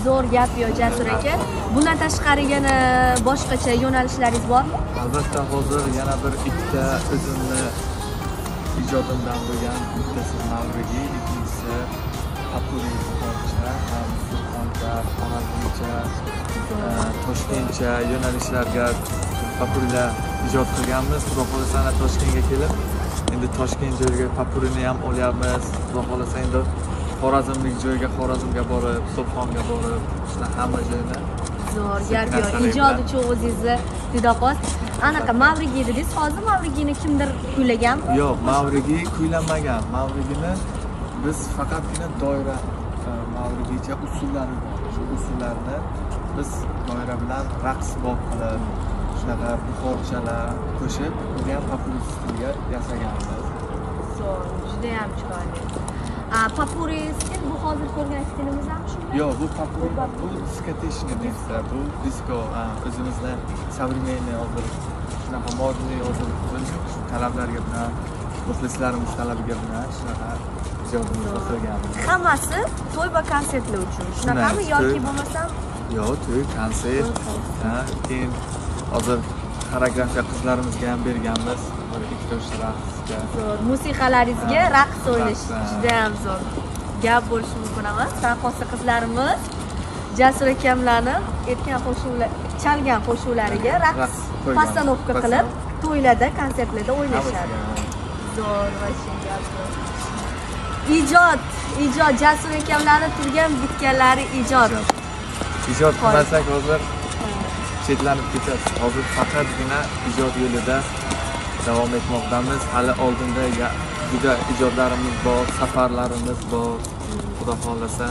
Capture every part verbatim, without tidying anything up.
zo'r gap yo'q Jasur aka. Bundan tashqari yana boshqacha yo'nalishlaringiz bormi? Albatta, hozir yana bir ikkita o'zimni ijodimdan bo'lgan, bittasi Mavrigi, ikkinchisi Papuri Xoncha, ham Surxoncha, Xorazmcha, Toshkentcha yo'nalishlarga Papurilar ijod qilganmiz. Xudo xolasa ana Toshkentga kelib, endi Toshkent joyiga Papurini ham olyapmiz. Xudo xolasa endi Xorazmlik joyga Xorazmga borib, Surxonga borib, shuna hamma joyni zo'r gap yo'q. Ijod uchun o'zingizni fidoqos. Anaqa Mavrigi dedingiz, hozir Mavrigini kimdir kuylaganmi? Yo'q, Mavrigi kuylanmagan. Mavrigini biz faqatgina doira Mavrigicha usullari bor. Shu usullarni biz doira bilan raqs bob qilib, shunaqa buxorchalar qo'shib, uni ham Papuri stiliga yasaganmiz. Zo'r, juda ham chiroyli. A Papuri stil bu hozir ko'rgan stilimiz ham shunday? Yo'q, bu Papuri, bu diskotechniy deysa, bu disko, o'zimizni savremenniy hozir shunaqa modniy hozir shu talablarga bilan, muxlislarimiz talabiga bilan shunaqa ijodimiz qilganmiz. Hammasi to'y va konsertlar uchun. Shunaqami yoki bo'lmasam? Yo'q, to'y, konsert, keyin hozir xoreografiya qizlarimizga ham berganmiz. Ikkita uchta raqsga. Zo'r, musiqalaringizga raqs o'ynash juda ham zo'r. Gap bo'lishi mumkin emas. Sarxosa qizlarimiz Jasur akamlarni aytgan qo'shiqlar, chalgan qo'shiqlariga raqs postanovka qilib, to'ylarda, konsertlarda o'ynashadi. Zo'r va shunday zo'r. Ijod, ijod Jasur akamlarning turgan bitganlari ijod. Ijod qilmasak hozir chetlanib ketasiz. Hozir faqatgina ijod yo'lida davom etmoqdamiz. Hali oldinda juda ijodlarimiz bor, safarlarimiz bor. Xudo xolasa.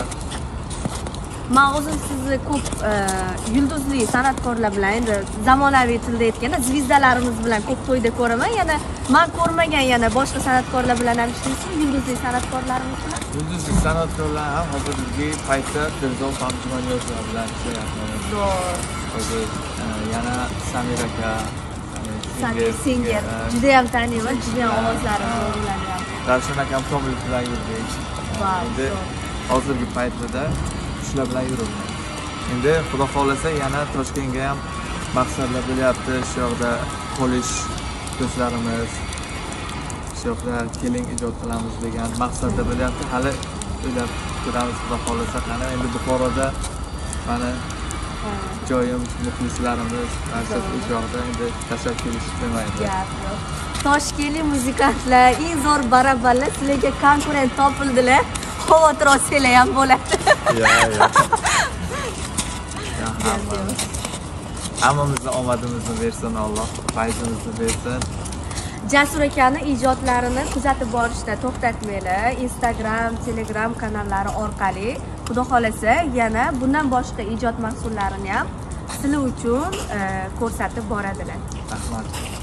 Men o'zim sizni ko'p yulduzli san'atkorlar bilan, endi zamonaviy tilda aytganda zvizdalarimiz bilan ko'p to'yda ko'raman. Yana men ko'rmagan yana boshqa san'atkorlar bilan ham ishlaysizmi? Yulduzli san'atkorlarimiz bilan? Yulduzli san'atkorlar ham hozirgi paytda Ferzo Hamjimoniyozlar bilan ishlayapmiz. Zo'r. Hozir yana Samir aka, Singer, juda ham taniyman, juda ham ovozlari zo'rlangan. Ravshan akam Komilov bilan yurdik. Endi hozirgi paytda shular bilan yuribman. Endi Xudo xolasa yana Toshkentga ham maqsadlar bo'lyapti. Shu yoqda polish do'stlarimiz, shu yoqda keling ijod qilamiz degan maqsadda bo'lyapti. Hali o'ylab ko'ramiz Xudo xolasa. Qani endi Buxoroda mana joyim, muxlislarimiz, barchasi o'sha yoqda endi tashlab kelish demaydi. Toshkentlik muzikantlar, eng zo'r barabarlar sizlarga konkurent topildilar. Xavotir olsanglar ham bo'ladi. Yo'q, yo'q. Hammamizga omadimizni bersin Alloh, fayzimizni bersin. Jasur akani ijodlarini kuzatib borishda to'xtatmanglar. Instagram, Telegram kanallari orqali Xudo xolasa yana bundan boshqa ijod mahsullarini ham sizlar uchun ko'rsatib boradilar. Rahmat.